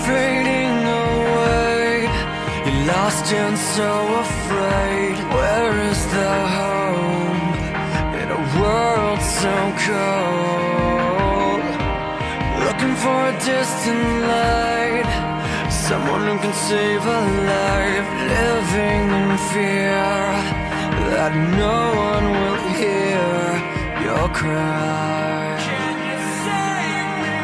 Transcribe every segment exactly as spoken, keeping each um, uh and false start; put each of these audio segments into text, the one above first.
fading away. You're lost and so afraid. Where is the hope in a world so cold? Looking for a distant light, someone who can save a life. Living in fear that no one will hear your cry. Can you save me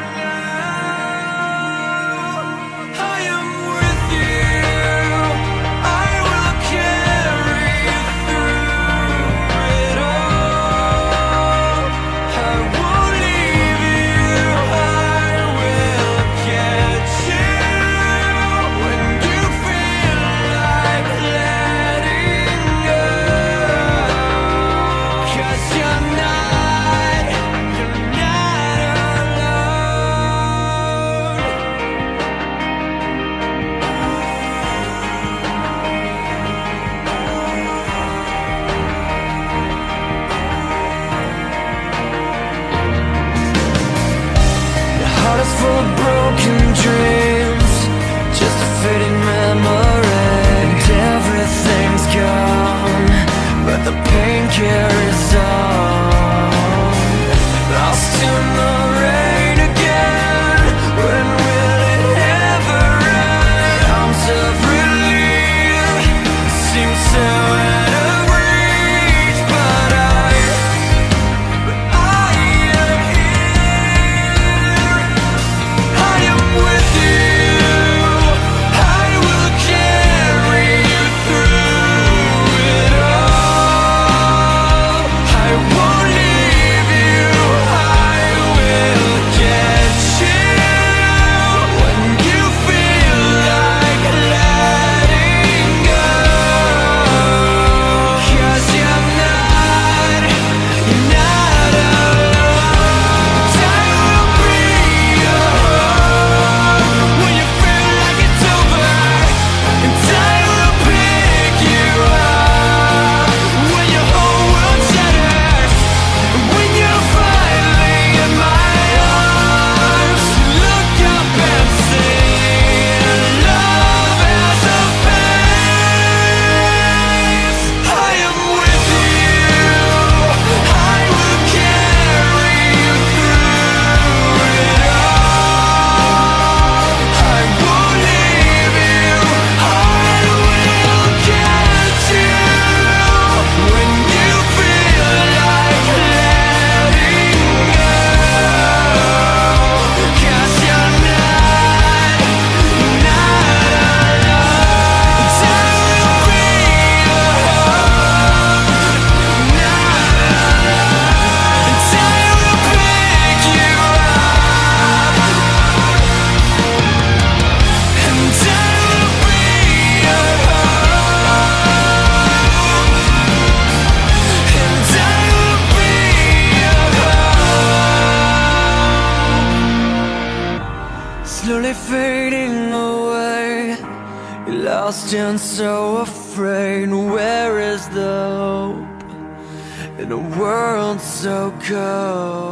now? I am with you. I will carry you through it all. I won't leave you. I will catch you when you feel like letting go. 'Cause you're not, you're not alone. Your heart is full of broken dreams, just a fading memory. And everything's gone, but the pain carries on. Lost in the rain again. When will it ever end? Arms of relief seem so out of reach, but I, but I am here. I am with you. I will carry you through it all. I won't leave you. I will get you when you feel like letting go. 'Cause you're not, you're not alone. I will be your home when you feel like it's over, and I will pick you up when your whole world shatters. When you're finally in my arms, look up and see love has a face. I am with you. I will carry you through it all. I won't leave you. I will catch you when you feel like letting go. 'Cause you're not, not alone. I will be your home, not alone. I will pick you up, and I will be your home, and I will be your home. Slowly fading away, you're lost and so afraid. Where is the hope in a world so cold?